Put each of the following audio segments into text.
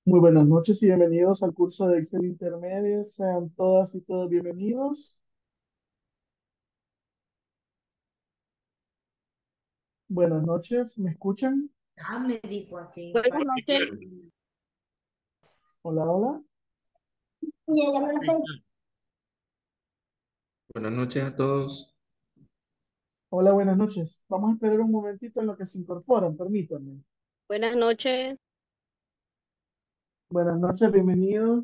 Muy buenas noches y bienvenidos al curso de Excel Intermedio. Sean todas y todos bienvenidos. Buenas noches, ¿me escuchan? Ah, me dijo así. Buenas noches. Hola, hola. Ya, ya me lo sé. Buenas noches a todos. Hola, buenas noches. Vamos a esperar un momentito en lo que se incorporan, permítanme. Buenas noches. Buenas noches, bienvenidos.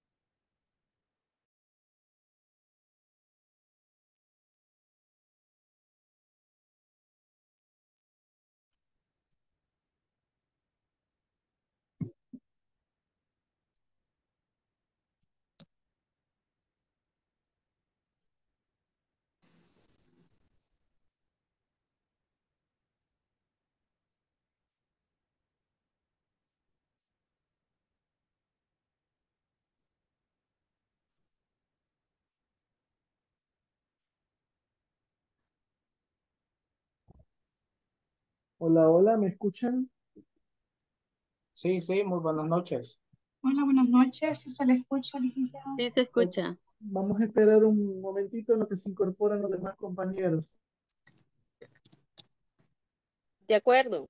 Hola, hola, ¿me escuchan? Sí, sí, muy buenas noches. Hola, buenas noches. Si se le escucha, licenciado. Sí, se O- escucha. Vamos a esperar un momentito en lo que se incorporan los demás compañeros. De acuerdo.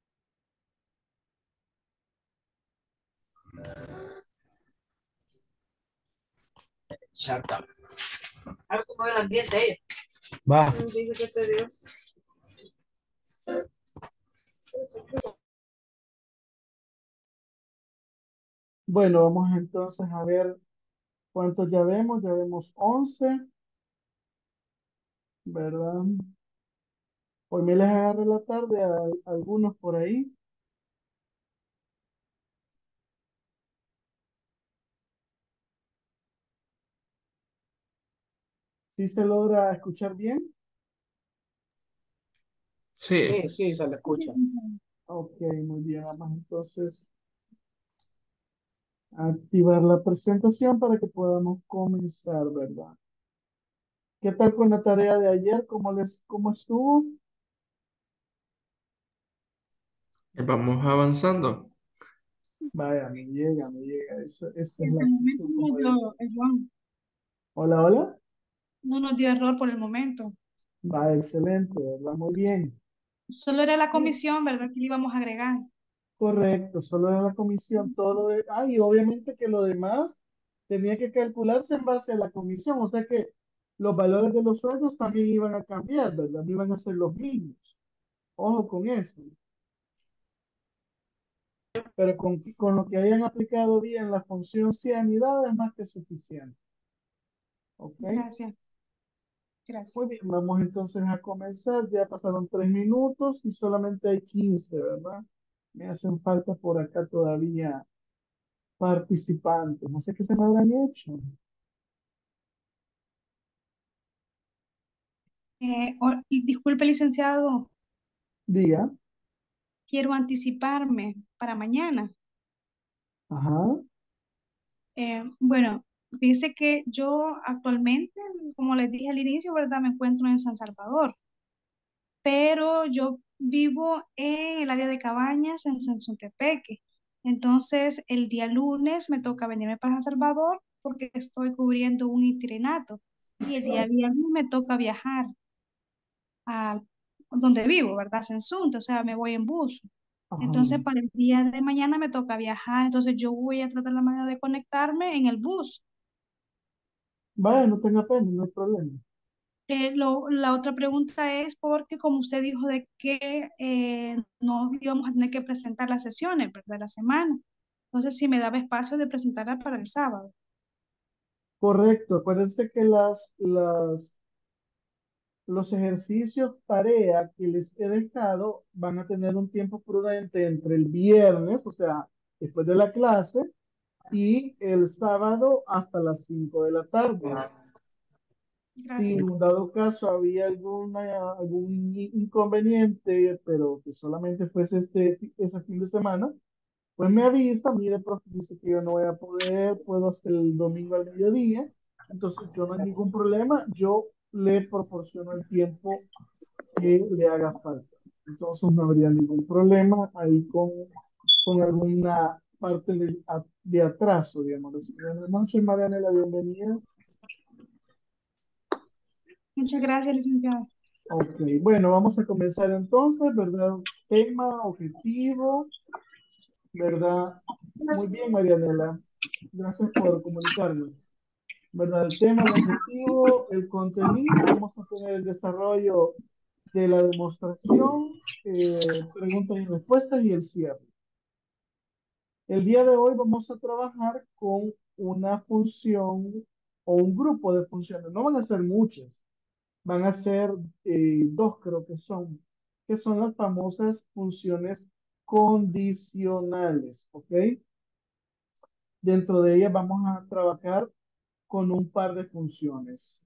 Shut up. Algo como el ambiente ahí. Va. Dice que te Dios. Bueno, vamos entonces a ver cuántos ya vemos. Ya vemos 11, ¿verdad? Hoy me les agarré la tarde a algunos por ahí. ¿Sí se logra escuchar bien? Sí, Sí, sí, se le Sí, escucha. licenciado. Ok, muy bien. Vamos entonces a activar la presentación para que podamos comenzar, ¿verdad? ¿Qué tal con la tarea de ayer? ¿Cómo estuvo? vamos avanzando. Vaya, me llega. Esa es la Hasta el momento actitud, no nos como dio dice. error. Hola, hola. No nos dio error por el momento. Va, excelente, ¿verdad? Muy bien. Solo era la Sí, comisión, ¿verdad? Que le íbamos a agregar. correcto, solo era la comisión, todo lo de... Ah, y obviamente que lo demás tenía que calcularse en base a la comisión, o sea que los valores de los sueldos también iban a cambiar, ¿verdad? No iban a ser los mismos. Ojo con eso. Pero con lo que hayan aplicado bien la función cianidad es más que suficiente. ¿Ok? Gracias, gracias. Muy bien, vamos entonces a comenzar. Ya pasaron 3 minutos y solamente hay 15, ¿verdad? Me hacen falta por acá todavía participantes. No sé qué se me habrán hecho. Y disculpe, licenciado, Diga. quiero anticiparme para mañana. Ajá. Bueno, dice que yo actualmente, como les dije al inicio, ¿verdad? Me encuentro en San Salvador, pero yo vivo en el área de Cabañas, en Sansuntepeque. Entonces, el día lunes me toca venirme para San Salvador porque estoy cubriendo un itinerato y el día viernes me toca viajar a donde vivo, ¿verdad? Sensunte, o sea, me voy en bus. Entonces, Ajá. para el día de mañana me toca viajar, entonces yo voy a tratar la manera de conectarme en el bus. Vaya, no tenga pena, no hay problema. La otra pregunta es porque como usted dijo de que no íbamos a tener que presentar las sesiones, ¿verdad? La semana. Entonces, si me daba espacio de presentarla para el sábado. Correcto. Acuérdense que los ejercicios tarea que les he dejado van a tener un tiempo prudente entre el viernes, o sea, después de la clase, y el sábado hasta las 5 de la tarde. Si Gracias. en un dado caso había algún inconveniente, pero que solamente fuese ese fin de semana, pues me avisa, mire, profe, dice que yo no voy a poder, puedo hasta el domingo al mediodía, entonces yo no hay ningún problema, yo le proporciono el tiempo que le haga falta. Entonces no habría ningún problema ahí con alguna parte de atraso, digamos. Así que, buenas noches, Marianela, bienvenida. Muchas gracias, licenciada. Ok, bueno, vamos a comenzar entonces, ¿verdad? Tema, objetivo, ¿verdad? Muy bien, Marianela. Gracias por comunicarnos. ¿Verdad? El tema, el objetivo, el contenido. Vamos a tener el desarrollo de la demostración, preguntas y respuestas y el cierre. El día de hoy vamos a trabajar con una función o un grupo de funciones. No van a ser muchas, van a ser dos, creo que son las famosas funciones condicionales, ¿ok? Dentro de ellas vamos a trabajar con un par de funciones.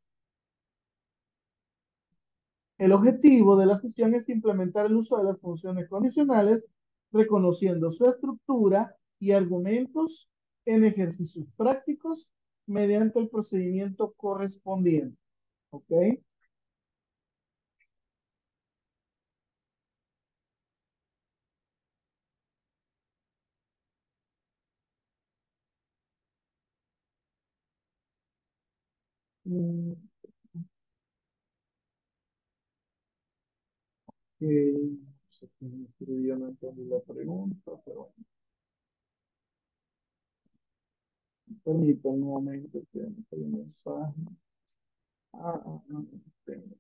El objetivo de la sesión es implementar el uso de las funciones condicionales, reconociendo su estructura y argumentos en ejercicios prácticos mediante el procedimiento correspondiente. ¿Ok? Mm, no sé quién me escribió, no entendí la pregunta, pero bueno, permítanme un momento que me salió un mensaje. Ok.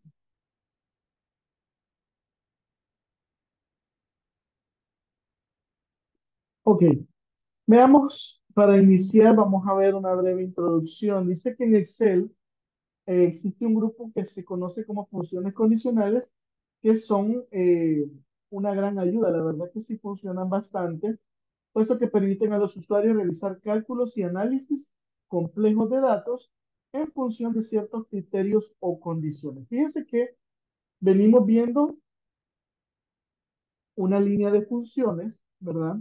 Ok, veamos, para iniciar vamos a ver una breve introducción. Dice que en Excel existe un grupo que se conoce como funciones condicionales, que son una gran ayuda. La verdad que sí funcionan bastante, puesto que permiten a los usuarios realizar cálculos y análisis complejos de datos en función de ciertos criterios o condiciones. Fíjense que venimos viendo una línea de funciones, ¿verdad?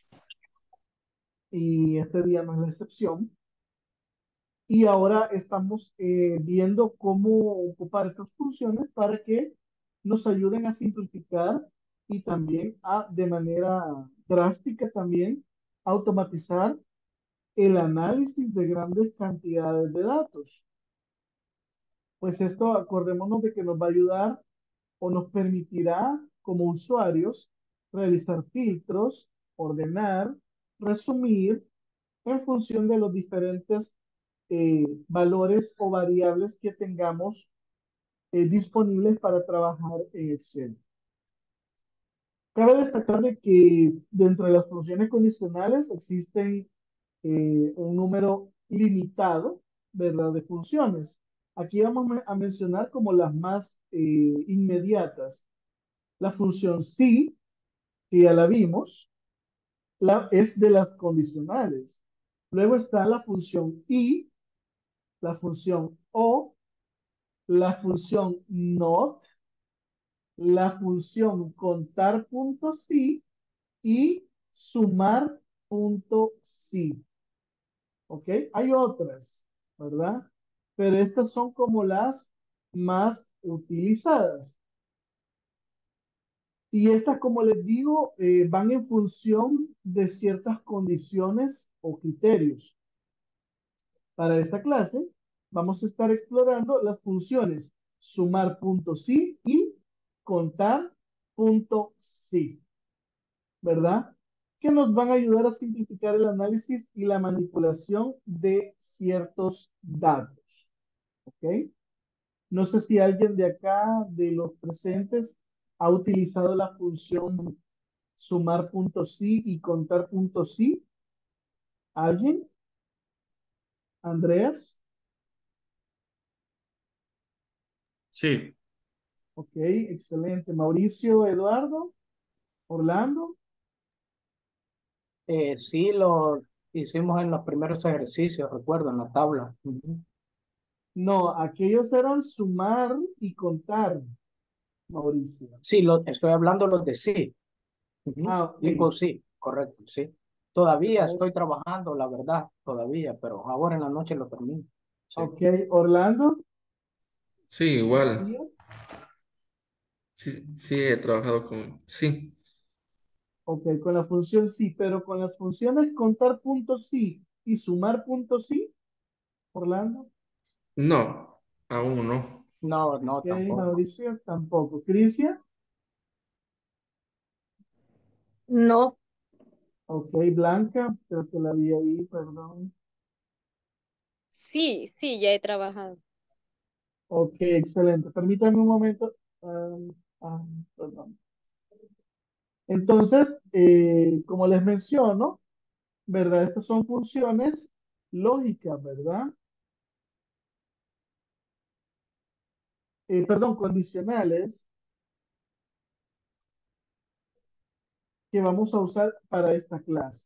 Y este día no es la excepción. Y ahora estamos viendo cómo ocupar estas funciones para que nos ayuden a simplificar y también de manera drástica también, automatizar el análisis de grandes cantidades de datos. Pues esto, acordémonos de que nos va a ayudar o nos permitirá como usuarios realizar filtros, ordenar, resumir en función de los diferentes valores o variables que tengamos disponibles para trabajar en Excel. Cabe destacar de que dentro de las funciones condicionales existen un número limitado, ¿verdad?, de funciones. Aquí vamos a mencionar como las más inmediatas. La función sí, que ya la vimos, es de las condicionales. Luego está la función y, la función o, la función not, la función contar punto sí y sumar punto sí. ¿Ok? Hay otras, ¿verdad? Pero estas son como las más utilizadas. Y estas, como les digo, van en función de ciertas condiciones o criterios. Para esta clase vamos a estar explorando las funciones sumar punto sí y contar punto sí, ¿verdad? Que nos van a ayudar a simplificar el análisis y la manipulación de ciertos datos, ¿ok? No sé si alguien de acá, de los presentes, ha utilizado la función sumar punto sí y contar punto sí. ¿Alguien? ¿Andreas? Sí, Ok, excelente. Mauricio, Eduardo, Orlando. Sí, lo hicimos en los primeros ejercicios, recuerdo, en la tabla. Ujú. No, aquellos eran sumar y contar, Mauricio. Sí, estoy hablando los de sí. Ujú. Ok. Tipo sí, correcto, sí. Todavía O- estoy trabajando, la verdad, todavía, pero ahora en la noche lo termino. Sí. ok, Orlando, sí, igual. ¿todavía? Sí, sí, he trabajado con... Sí, Ok, con la función sí, pero con las funciones contar puntos sí y sumar puntos sí, Orlando. No, aún no. No, Ok, no, tampoco. Mauricio, tampoco. Cristian, No. ok, Blanca, creo que la vi ahí, perdón. Sí, sí, ya he trabajado. Ok, excelente. Permítame un momento. Perdón. Entonces, como les menciono, ¿verdad? Estas son funciones lógicas, ¿verdad? Perdón, condicionales que vamos a usar para esta clase.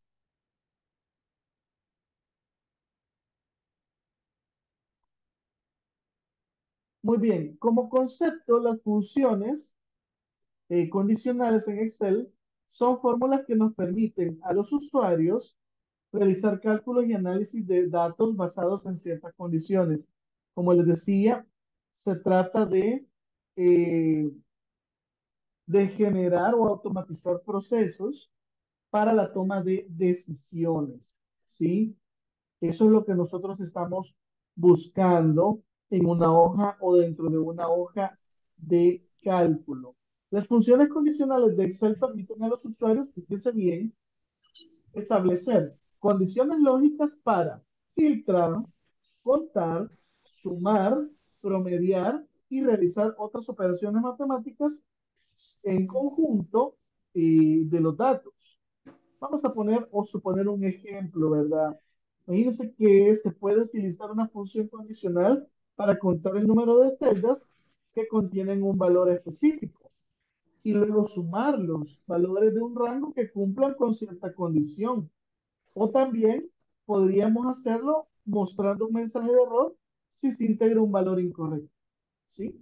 Muy bien, como concepto, las funciones condicionales en Excel son fórmulas que nos permiten a los usuarios realizar cálculos y análisis de datos basados en ciertas condiciones. Como les decía, se trata eh, de generar o automatizar procesos para la toma de decisiones, ¿sí? Eso es lo que nosotros estamos buscando en una hoja o dentro de una hoja de cálculo. Las funciones condicionales de Excel permiten a los usuarios, fíjense bien, establecer condiciones lógicas para filtrar, contar, sumar, promediar y realizar otras operaciones matemáticas en conjunto de los datos. Vamos a poner o suponer un ejemplo, ¿verdad? Imagínense que se puede utilizar una función condicional para contar el número de celdas que contienen un valor específico y luego sumar los valores de un rango que cumplan con cierta condición. O también podríamos hacerlo mostrando un mensaje de error si se integra un valor incorrecto. ¿Sí?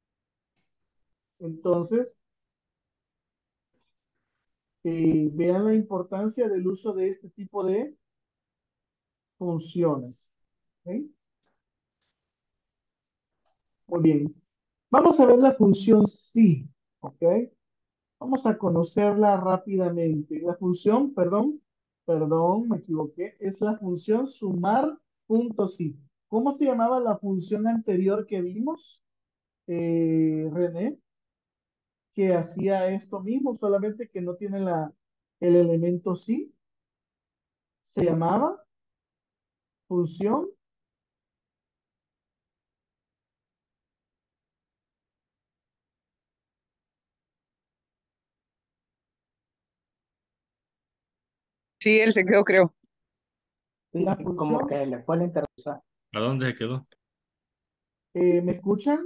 Entonces, vean la importancia del uso de este tipo de funciones. ¿Ok? Muy bien. Vamos a ver la función sí. ¿Ok? Vamos a conocerla rápidamente. La función, perdón, me equivoqué, es la función sumar punto sí. ¿Cómo se llamaba la función anterior que vimos, René? Que hacía esto mismo, solamente que no tiene el elemento sí. Se llamaba función. Sí, él se quedó, creo. La Sí, como función, que le fue la interesa. ¿A dónde se quedó? ¿me escuchan?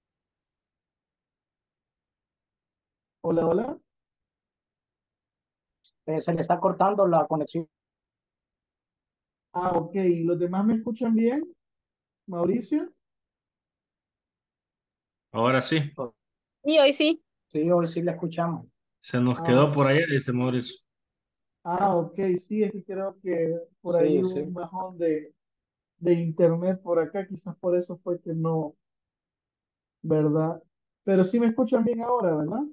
Hola, hola. Se le está cortando la conexión. Ah, ok. ¿Los demás me escuchan bien? Mauricio. Ahora sí. Y hoy sí. Sí, hoy sí la escuchamos. Se nos Ah, quedó por allá, dice Mauricio. ok, sí, es que creo que por ahí Sí, hubo un sí. bajón de internet por acá, quizás por eso fue que no, ¿verdad? Pero sí me escuchan bien ahora, ¿verdad?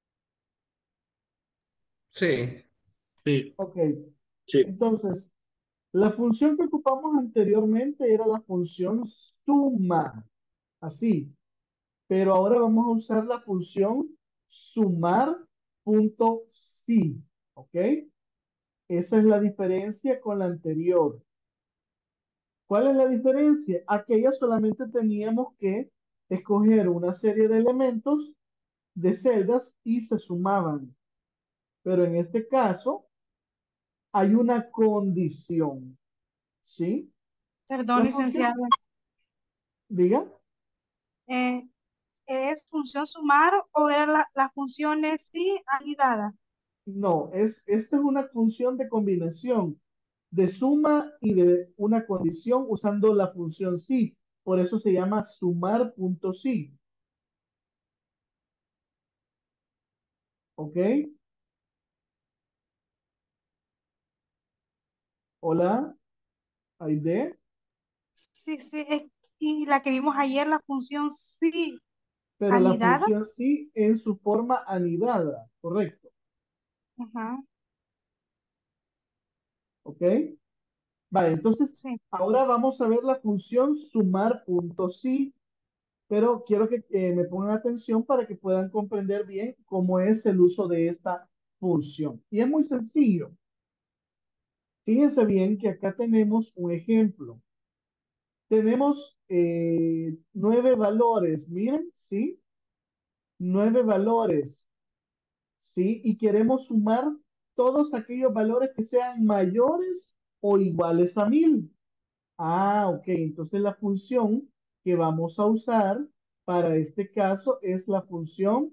Sí. Sí. Ok, Sí. entonces, la función que ocupamos anteriormente era la función suma, así, pero ahora vamos a usar la función sumar punto sí, ¿ok? Esa es la diferencia con la anterior. ¿Cuál es la diferencia? Aquella solamente teníamos que escoger una serie de elementos de celdas y se sumaban. Pero en este caso hay una condición, ¿sí? Perdón, La función, licenciado. diga, Eh, ¿Es función sumar o era la función es sí anidada? no, esta es una función de combinación de suma y de una condición usando la función sí. Por eso se llama sumar punto sí. ¿Ok? Hola, Aide. Sí, sí. Y la que vimos ayer, la función sí Pero la anidada. función sí en su forma anidada, correcto. Ajá, ¿Ok? Vale, entonces sí. ahora vamos a ver la función sumar puntos sí, pero quiero que me pongan atención para que puedan comprender bien cómo es el uso de esta función. Y es muy sencillo. Fíjense bien que acá tenemos un ejemplo. Tenemos 9 valores, miren, ¿sí? 9 valores, ¿sí? Y queremos sumar todos aquellos valores que sean mayores o iguales a 1000. Ah, ok. Entonces la función que vamos a usar para este caso es la función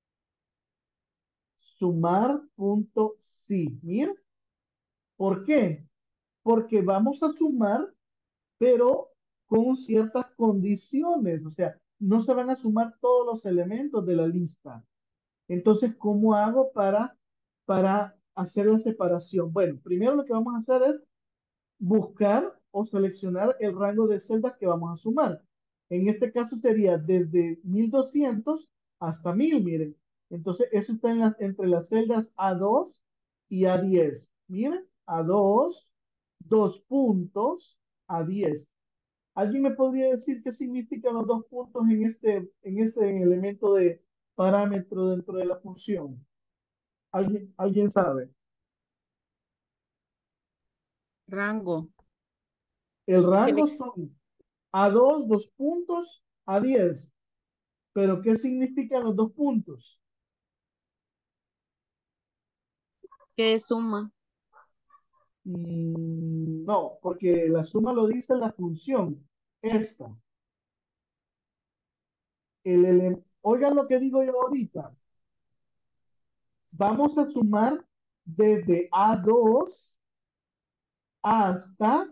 sumar punto sí. Miren, ¿por qué? Porque vamos a sumar pero con ciertas condiciones, o sea, no se van a sumar todos los elementos de la lista. Entonces, ¿cómo hago para hacer la separación? Bueno, primero lo que vamos a hacer es buscar o seleccionar el rango de celdas que vamos a sumar. En este caso sería desde 1200 hasta 1000, miren. Entonces, eso está entre las celdas A2 y A10. Miren, A2, 2 puntos, A10. ¿Alguien me podría decir qué significan los 2 puntos en este elemento de parámetro dentro de la función? ¿Alguien sabe? Rango. El rango Selec- son A2, 2 puntos, A10. ¿Pero qué significan los 2 puntos? ¿Qué suma? No, porque la suma lo dice la función. Esta. Oigan lo que digo yo ahorita. Vamos a sumar desde A2 hasta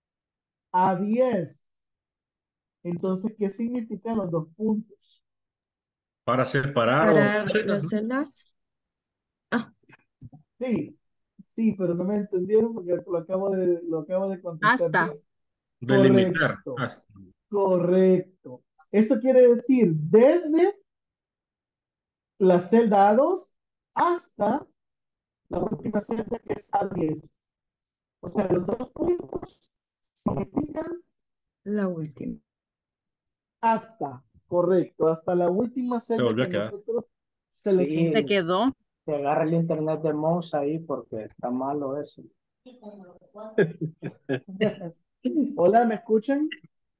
A10. Entonces, ¿qué significan los 2 puntos? Para separar o Para las celdas. Ah, Sí, sí, pero no me entendieron porque lo acabo de contestar hasta. yo. delimitar. Correcto, correcto. Esto quiere decir desde la celda A2 hasta la última celda que es A10. O sea, los 2 puntos significan La última. hasta, correcto, hasta la última Se celda volvió a que quedar. nosotros Sí, Se seleccionemos. quedó. se agarra el internet de mouse ahí porque está malo eso. Hola, ¿me escuchan?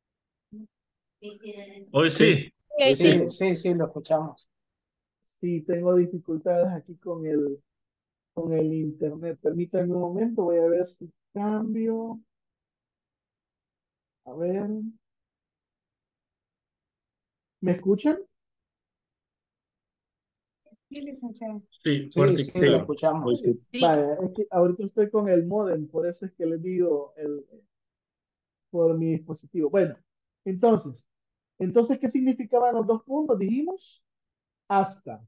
Hoy sí. Sí, sí. Sí, lo escuchamos. Sí, tengo dificultades aquí con el internet. Permítanme un momento, voy a ver si cambio. A ver, ¿me escuchan? Sí, licenciado. Sí, Sí, fuerte y sí, lo claro. escuchamos. Hoy sí. Sí. Vale, es que ahorita estoy con el modem, por eso es que les digo por mi dispositivo. Bueno, entonces, ¿qué significaban los 2 puntos? Dijimos hasta.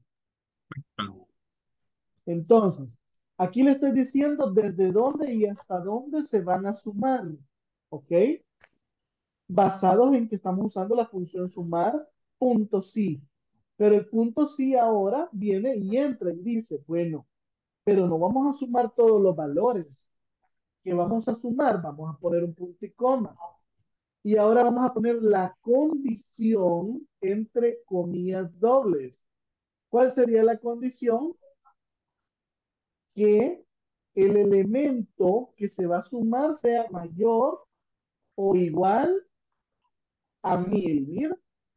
Entonces, aquí le estoy diciendo desde dónde y hasta dónde se van a sumar, ¿ok? Basados en que estamos usando la función sumar punto sí. Pero el punto sí ahora viene y entra y dice, bueno, pero no vamos a sumar todos los valores. ¿Qué vamos a sumar? Vamos a poner un punto y coma. Y ahora vamos a poner la condición entre comillas dobles. ¿Cuál sería la condición? Que el elemento que se va a sumar sea mayor o igual a 1000. Mira,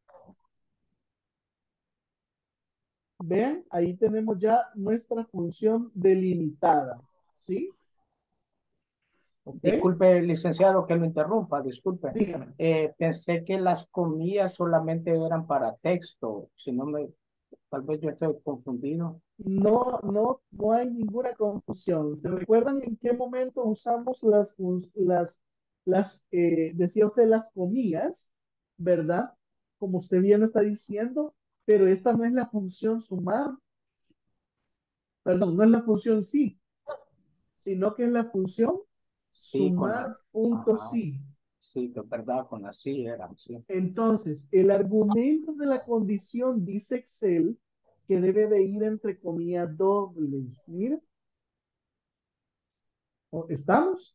vean, ahí tenemos ya nuestra función delimitada. ¿Sí? ¿Ok? Disculpe, licenciado, que lo interrumpa, disculpe. Dígame. Pensé que las comillas solamente eran para texto, si no tal vez yo estoy confundido. No, no, no hay ninguna confusión. ¿Se recuerdan en qué momento usamos decía usted las comillas, ¿verdad? Como usted bien lo está diciendo, pero esta no es la función sumar, perdón, no es la función sí, sino que es la función Sí, con la, sumar punto ajá, sí. sí, que es verdad, con la sí era, sí. Entonces, el argumento de la condición dice Excel que debe de ir entre comillas dobles. Mira, ¿Estamos?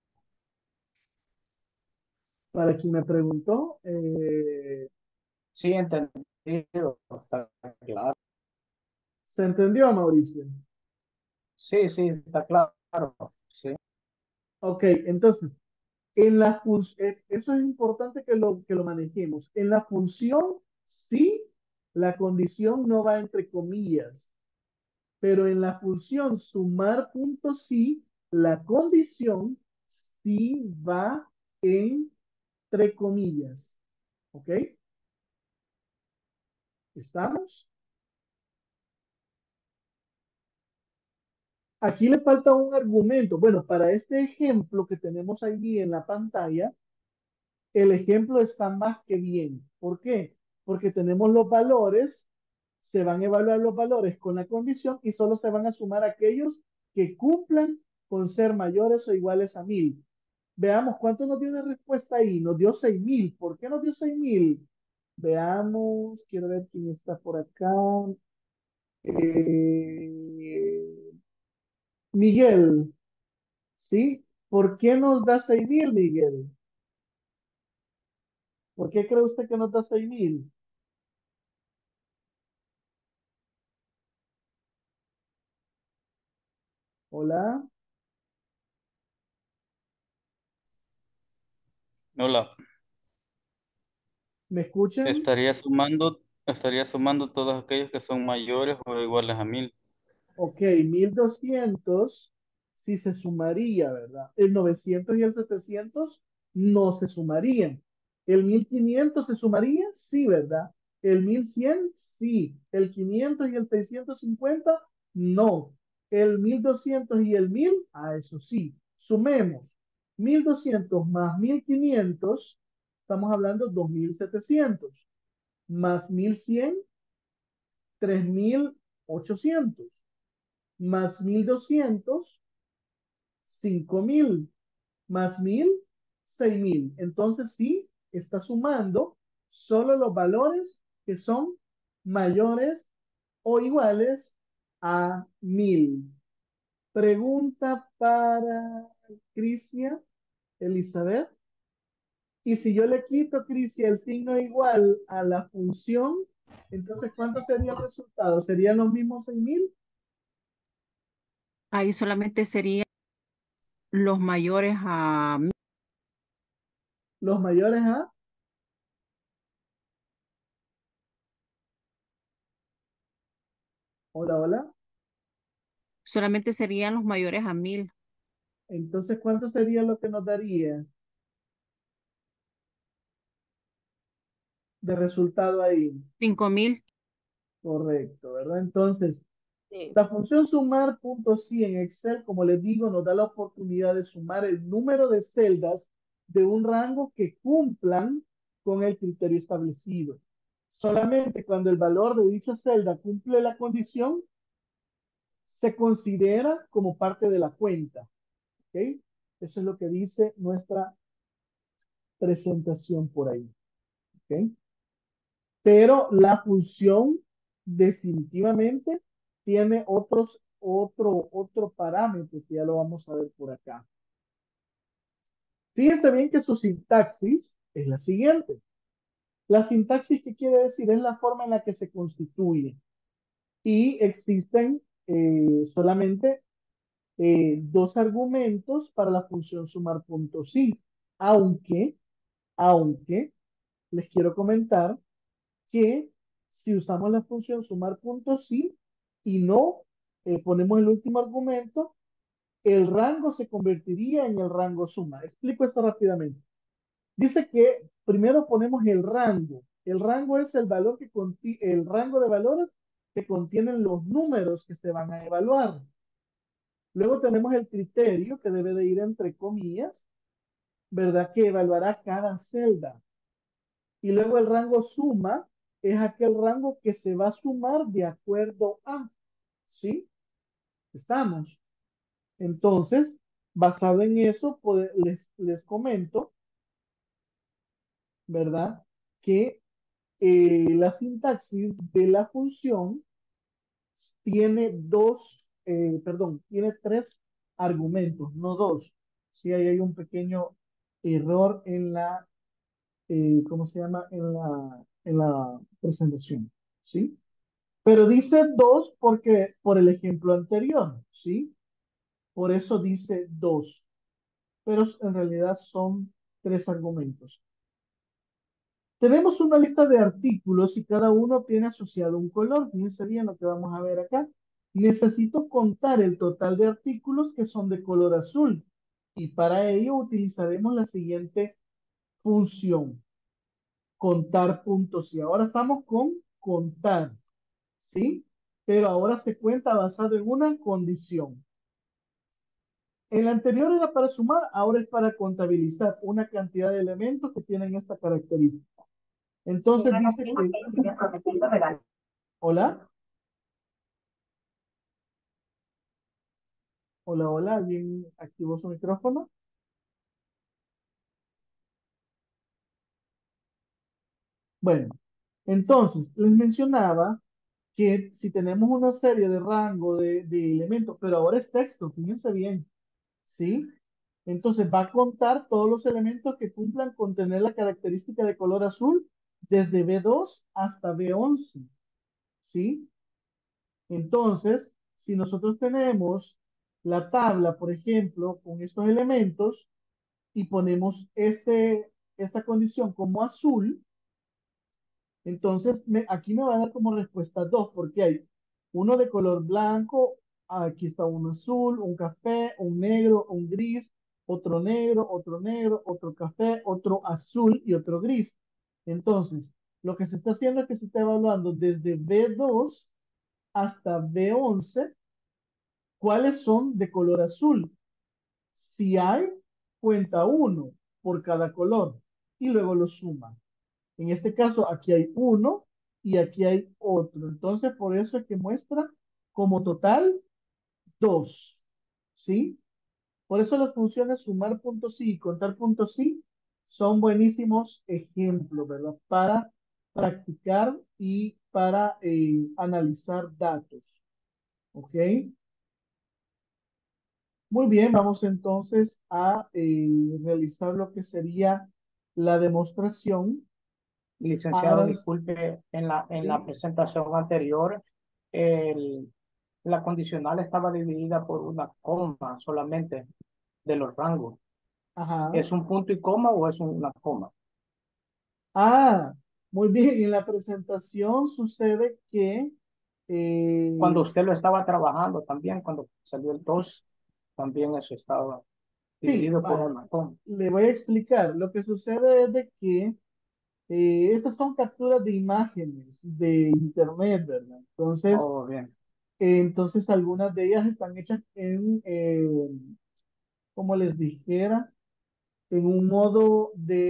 Para quien me preguntó, Sí, entendido. Está claro. ¿se entendió, Mauricio? Sí, sí, está claro. Sí. Ok, entonces, en la eso es importante que lo manejemos. En la función, sí, la condición no va entre comillas, pero en la función sumar puntos sí, la condición sí va entre comillas. ¿Ok? ¿Estamos? Aquí le falta un argumento. Bueno, para este ejemplo que tenemos ahí en la pantalla, el ejemplo está más que bien. ¿Por qué? Porque tenemos los valores, se van a evaluar los valores con la condición y solo se van a sumar aquellos que cumplan con ser mayores o iguales a 1000. Veamos cuánto nos dio de respuesta ahí. Nos dio 6000. ¿Por qué nos dio 6000? Veamos, quiero ver quién está por acá. Eh, Miguel, ¿sí? ¿Por qué nos da 6000, Miguel? ¿Por qué cree usted que nos da 6000? Hola, Hola, ¿me escuchan? estaría sumando todos aquellos que son mayores o iguales a 1000. Ok, 1200 sí se sumaría, ¿verdad? El 900 y el 700 no se sumarían. El 1500 se sumaría, sí, ¿verdad? El 1100 sí. El 500 y el 650 no. El 1200 y el 1000 eso sí. Sumemos 1200 más 1500, estamos hablando 2700, más 1100, 3800, más 1200, 5000, más 1000, 6000. Entonces sí, está sumando solo los valores que son mayores o iguales a 1000. Pregunta para Crisia, Elizabeth. Y si yo le quito, Crisia, el signo igual a la función, entonces ¿cuánto sería el resultado? ¿Serían los mismos 6000? Ahí solamente serían los mayores a Los mayores a, hola, hola. solamente serían los mayores a 1000. Entonces, ¿cuánto sería lo que nos daría de resultado ahí? 5000. Correcto, ¿verdad? Entonces, Sí. la función sumar punto sí en Excel, como les digo, nos da la oportunidad de sumar el número de celdas de un rango que cumplan con el criterio establecido. Solamente cuando el valor de dicha celda cumple la condición, se considera como parte de la cuenta. ¿Ok? Eso es lo que dice nuestra presentación por ahí. ¿Ok? Pero la función definitivamente tiene otro parámetro que ya lo vamos a ver por acá. Fíjense bien que su sintaxis es la siguiente. La sintaxis, ¿qué quiere decir? Es la forma en la que se constituye. Y existen solamente dos argumentos para la función sumar punto sí. Aunque, aunque, les quiero comentar que si usamos la función sumar puntos sí y no ponemos el último argumento, el rango se convertiría en el rango suma. Explico esto rápidamente. Dice que primero ponemos el rango. El rango es el valor el rango de valores que contienen los números que se van a evaluar. Luego tenemos el criterio que debe de ir entre comillas, ¿verdad? Que evaluará cada celda. Y luego el rango suma es aquel rango que se va a sumar de acuerdo a, ¿sí? Estamos. Entonces, basado en eso, les comento, ¿verdad? Que la sintaxis de la función tiene tiene tres argumentos, no dos. Sí, ahí hay un pequeño error en la, ¿cómo se llama? En la presentación, ¿sí? Pero dice dos porque, por el ejemplo anterior, ¿sí? Por eso dice dos, pero en realidad son tres argumentos. Tenemos una lista de artículos y cada uno tiene asociado un color. Fíjense bien lo que vamos a ver acá. Necesito contar el total de artículos que son de color azul y para ello utilizaremos la siguiente función, contar puntos. Y ahora estamos con contar, ¿sí? Pero ahora se cuenta basado en una condición. El anterior era para sumar, ahora es para contabilizar una cantidad de elementos que tienen esta característica. Entonces dice que... Hola, hola, hola, ¿alguien activó su micrófono? Bueno, entonces les mencionaba que si tenemos una serie de rango de elementos, pero ahora es texto, fíjense bien, ¿sí? Entonces va a contar todos los elementos que cumplan con tener la característica de color azul desde B2 hasta B11, ¿sí? Entonces, si nosotros tenemos la tabla, por ejemplo, con estos elementos y ponemos esta condición como azul, entonces aquí me va a dar como respuesta dos, porque hay uno de color blanco, aquí está un azul, un café, un negro, un gris, otro negro, otro café, otro azul y otro gris. Entonces, lo que se está haciendo es que se está evaluando desde B2 hasta B11 cuáles son de color azul. Si hay, cuenta uno por cada color y luego lo suma. En este caso, aquí hay uno y aquí hay otro. Entonces, por eso es que muestra como total dos. ¿Sí? Por eso las funciones sumar puntos sí y contar puntos sí son buenísimos ejemplos, ¿verdad? Para practicar y para analizar datos. ¿Ok? Muy bien, vamos entonces a realizar lo que sería la demostración. Licenciado, Abras, disculpe, en la sí, presentación anterior, el, la condicional estaba dividida por una coma solamente de los rangos. ajá. ¿Es un punto y coma o es una coma? Ah, muy bien. En la presentación sucede que, Cuando eh, usted lo estaba trabajando también, cuando salió el 2 también eso estaba sí, dividido por vaya, una coma. le voy a explicar. Lo que sucede es de que estas son capturas de imágenes de internet, ¿verdad? Entonces, Oh, bien. entonces algunas de ellas están hechas en, como les dijera, en un modo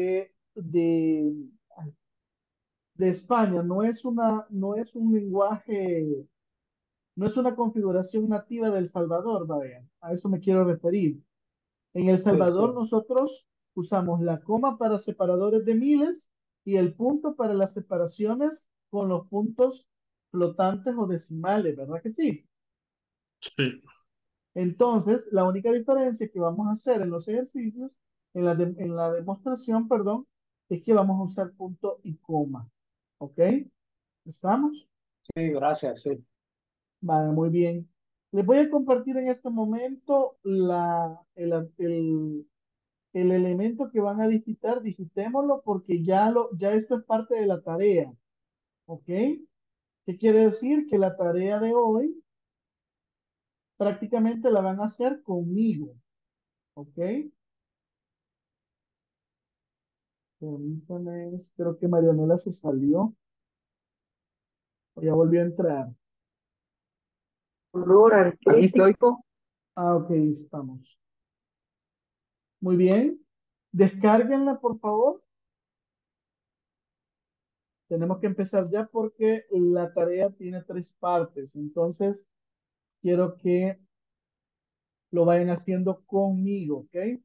de España. No es un lenguaje, no es una configuración nativa del Salvador, vaya. A eso me quiero referir. En El Sí, sí. Salvador nosotros usamos la coma para separadores de miles y el punto para las separaciones con los puntos flotantes o decimales, ¿verdad que sí? Sí. Entonces, la única diferencia que vamos a hacer en los ejercicios, en la demostración, perdón, es que vamos a usar punto y coma. ¿Ok? ¿Estamos? Sí, gracias, sí. Vale, muy bien. Les voy a compartir en este momento el elemento que van a digitar, digitémoslo porque ya esto es parte de la tarea. ¿Ok? ¿Qué quiere decir? Que la tarea de hoy prácticamente la van a hacer conmigo. ¿Ok? Permítanme, creo que Marianela se salió o ya volvió a entrar. Aquí estoy. Ah, ok, estamos. Muy bien. Descárguenla, por favor. Tenemos que empezar ya porque la tarea tiene tres partes. Entonces, quiero que lo vayan haciendo conmigo, ¿ok?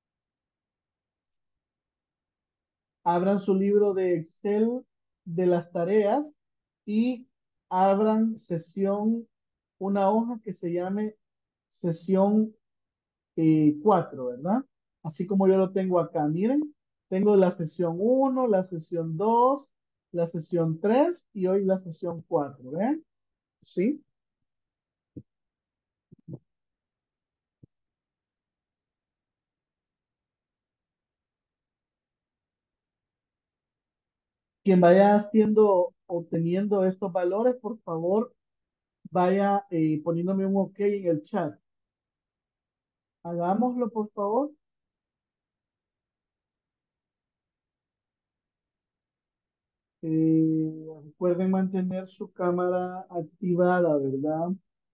Abran su libro de Excel de las tareas y abran una hoja que se llame sesión 4, ¿verdad? Así como yo lo tengo acá, miren, tengo la sesión 1, la sesión 2, la sesión 3 y hoy la sesión 4, ¿ven? ¿Sí? Quien vaya haciendo, obteniendo estos valores, por favor, vaya poniéndome un OK en el chat. Hagámoslo, por favor. Recuerden mantener su cámara activada, ¿verdad?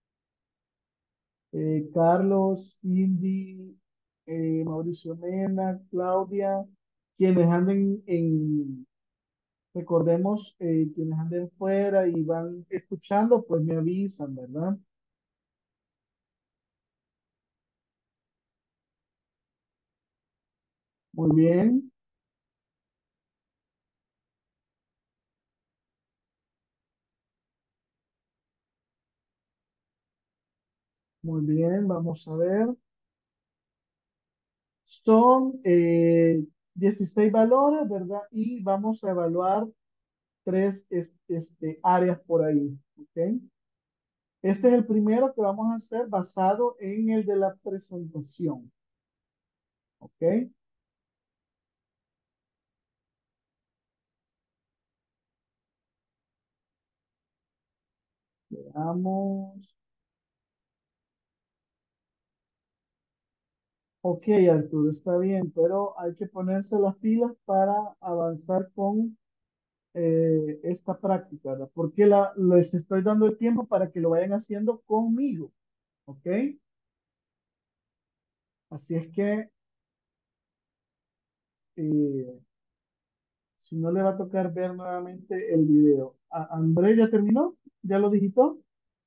Carlos, Cindy, Mauricio Mena, Claudia, quienes anden recordemos, quienes anden fuera y van escuchando, pues me avisan, ¿verdad? Muy bien, muy bien, vamos a ver. Son 16 valores, ¿verdad? Y vamos a evaluar tres áreas por ahí, ¿ok? Este es el primero que vamos a hacer basado en el de la presentación, ¿ok? Veamos. Ok, Arturo, está bien, pero hay que ponerse las pilas para avanzar con esta práctica, ¿verdad? Porque les estoy dando el tiempo para que lo vayan haciendo conmigo, ¿ok? Así es que eh, si no le va a tocar ver nuevamente el video. ¿André ya terminó? ¿Ya lo digitó?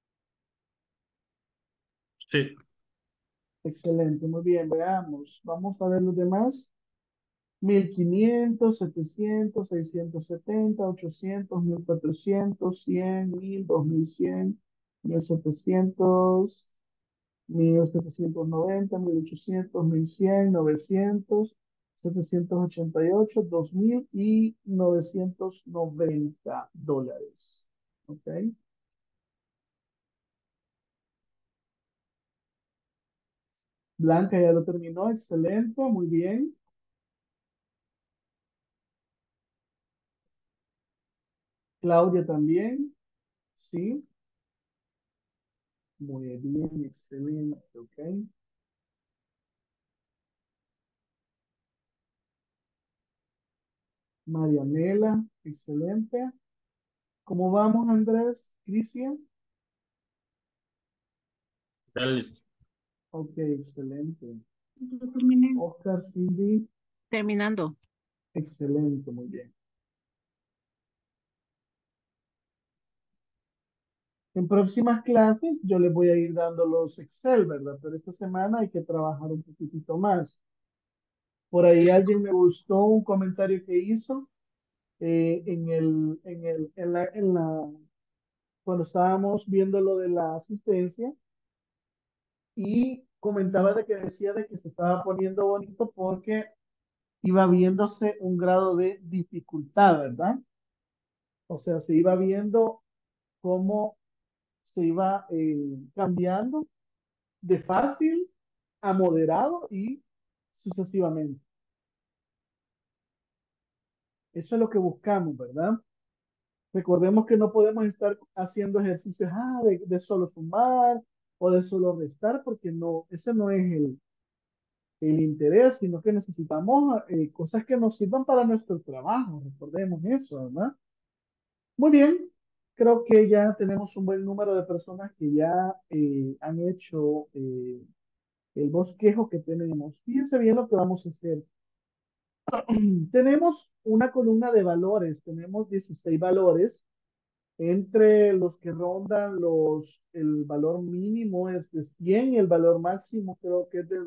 Sí. Excelente, muy bien, veamos. Vamos a ver los demás. 1500, 700, 670, 800, 1400, 100, 1000, 2100, 1700, 1790, 1800, 1100, 900, 788, 2000 y $990. ¿Ok? Blanca ya lo terminó, excelente, muy bien. Claudia también, sí, muy bien, excelente, ok. Marianela, excelente. ¿Cómo vamos, Andrés? Cristian, Ya listo. ok, excelente. Yo terminé. Oscar, Cindy, Terminando. excelente, muy bien. En próximas clases yo les voy a ir dando los Excel, ¿verdad? Pero esta semana hay que trabajar un poquitito más. Por ahí alguien me gustó un comentario que hizo cuando estábamos viendo lo de la asistencia y comentaba de que decía de que se estaba poniendo bonito porque iba viéndose un grado de dificultad, ¿verdad? O sea, se iba viendo cómo se iba cambiando de fácil a moderado y sucesivamente. Eso es lo que buscamos, ¿verdad? Recordemos que no podemos estar haciendo ejercicios de solo sumar o de solo restar, porque no, ese no es el interés, sino que necesitamos cosas que nos sirvan para nuestro trabajo. Recordemos eso, ¿verdad? Muy bien, creo que ya tenemos un buen número de personas que ya han hecho el bosquejo que tenemos. Fíjense bien lo que vamos a hacer. Tenemos una columna de valores, tenemos 16 valores. Entre los que rondan el valor mínimo es de 100 y el valor máximo creo que es de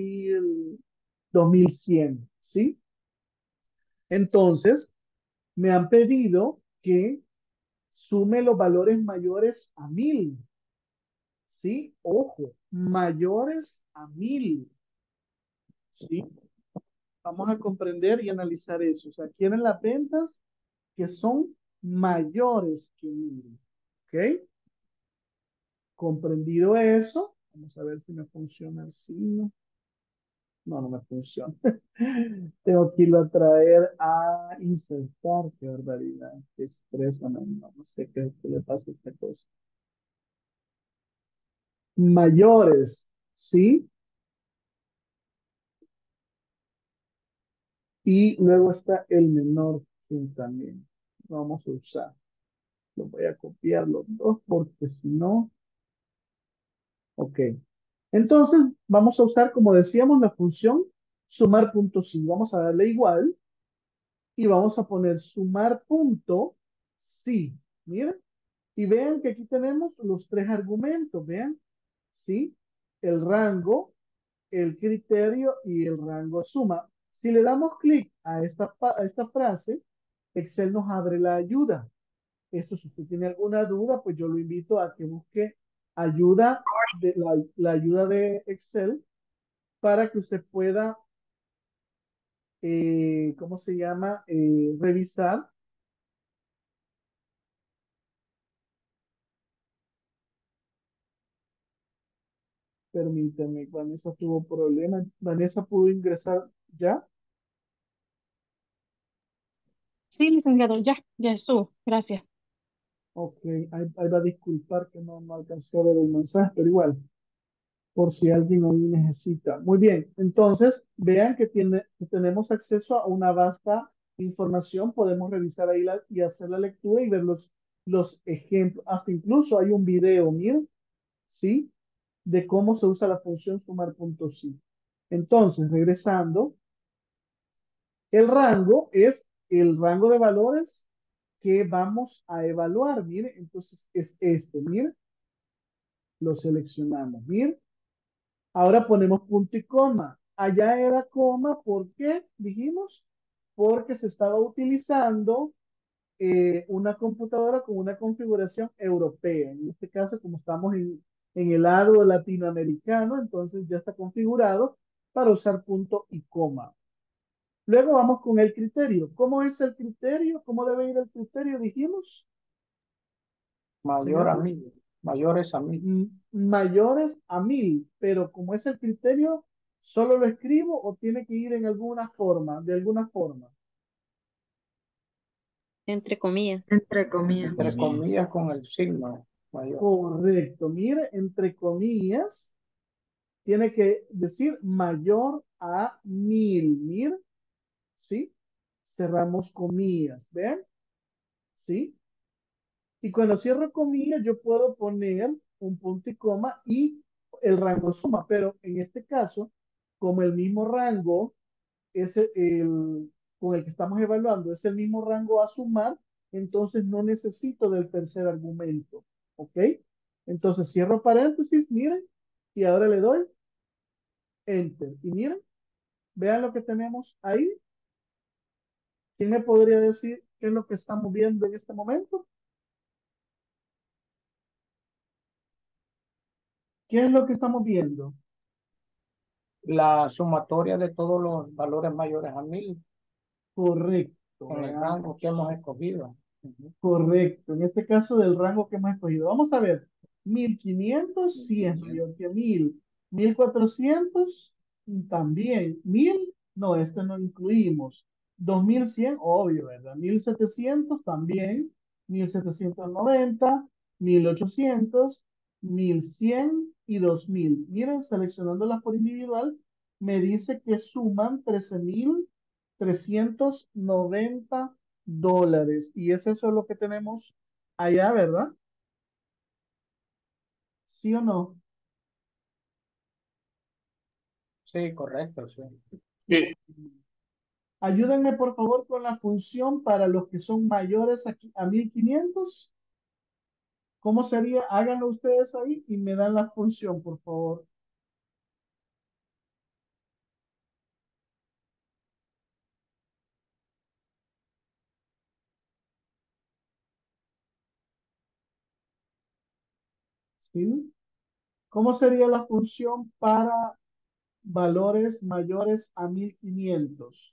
2100, ¿sí? Entonces, me han pedido que sume los valores mayores a 1000, ¿sí? Ojo, mayores a 1000. ¿sí? Vamos a comprender y analizar eso. O sea, quieren las ventas que son mayores que 1000. ¿Ok? Comprendido eso, vamos a ver si me funciona así. No, no me funciona. Tengo que irlo a traer a insertar. Qué barbaridad. Qué estrés. No sé qué le pasa a esta cosa. Mayores, ¿sí? Y luego está el menor que también vamos a usar. Lo voy a copiar los dos porque si no, ok. Entonces vamos a usar, como decíamos, la función sumar punto sí. Vamos a darle igual y vamos a poner sumar punto sí. Miren, y vean que aquí tenemos los tres argumentos, vean, ¿sí? El rango, el criterio y el rango suma. Si le damos clic a esta frase, Excel nos abre la ayuda. Esto, si usted tiene alguna duda, pues yo lo invito a que busque ayuda de la ayuda de Excel para que usted pueda, ¿cómo se llama? Revisar. Permítame, Vanessa tuvo problemas. Vanessa pudo ingresar ya. Sí, licenciado, ya estuvo. Gracias. Ok, ahí va a disculpar que no alcancé a ver el mensaje, pero igual, por si alguien hoy necesita. Muy bien, entonces vean que tenemos acceso a una vasta información, podemos revisar ahí y hacer la lectura y ver los ejemplos. Hasta incluso hay un video, miren, ¿sí? De cómo se usa la función sumar puntos sí. Entonces, regresando, el rango es el rango de valores que vamos a evaluar. Mire, entonces es este, mire, lo seleccionamos. Mire, ahora ponemos punto y coma. Allá era coma, ¿por qué? Dijimos, porque se estaba utilizando una computadora con una configuración europea. En este caso, como estamos en el lado latinoamericano, entonces ya está configurado para usar punto y coma. Luego vamos con el criterio. ¿Cómo es el criterio? ¿Cómo debe ir el criterio? Dijimos, Mayor a señores, 1000, mayores a 1000. mayores a 1000. Pero como es el criterio, ¿solo lo escribo o tiene que ir en alguna forma, de alguna forma? Entre comillas. Entre comillas. Entre comillas con el signo mayor. Correcto. Mire, entre comillas, tiene que decir mayor a 1000. Mire, ¿sí? Cerramos comillas. ¿Ven? ¿Sí? Y cuando cierro comillas, yo puedo poner un punto y coma y el rango suma. Pero en este caso, como el mismo rango es con el que estamos evaluando, es el mismo rango a sumar, entonces no necesito del tercer argumento. ¿Ok? Entonces cierro paréntesis, miren, y ahora le doy enter. Y miren, vean lo que tenemos ahí. ¿Quién me podría decir qué es lo que estamos viendo en este momento? ¿Qué es lo que estamos viendo? La sumatoria de todos los valores mayores a 1000 Correcto, con el rango que hemos veamos. escogido. Ujú. Correcto, en este caso del rango que hemos escogido. Vamos a ver, 1500 sí es mayor que 1000. 1400 también. 1000, no, este no incluimos. 2100, obvio, ¿verdad? 1700 también. 1790, 1800, 1100 y 2000. Miren, seleccionándolas por individual, me dice que suman 13,390 dólares. Y es eso lo que tenemos allá, ¿verdad? ¿Sí o no? Sí, correcto, sí. Sí. Ayúdenme por favor con la función para los que son mayores a 1500. ¿Cómo sería? Háganlo ustedes ahí y me dan la función, por favor. ¿Sí? ¿Cómo sería la función para valores mayores a 1500.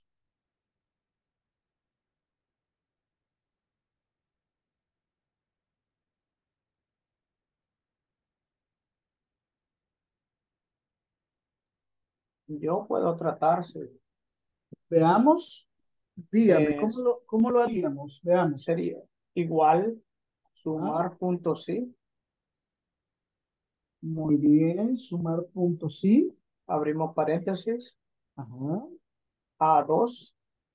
Yo puedo tratarse. Veamos, dígame, Eh, cómo lo haríamos? Veamos. sería igual Ah, sumar puntos sí. muy bien, sumar puntos sí. Abrimos paréntesis. Ajá. A2,